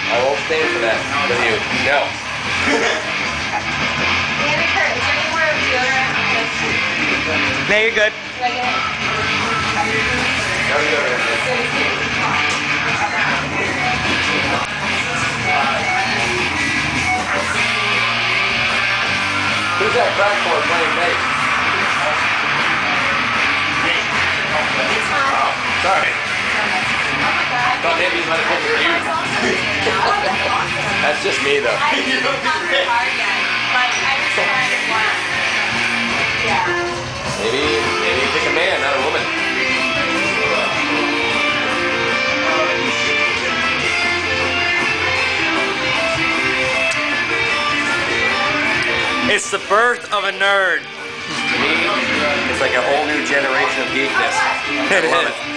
I won't stand for that with you. No. No, you're good. Who's that crack for playing bass? Oh, sorry. Thought maybe you might have picked you. That's just me though. Maybe pick a man, not a woman. It's the birth of a nerd. To me, it's like a whole new generation of geekness. It I love is. it.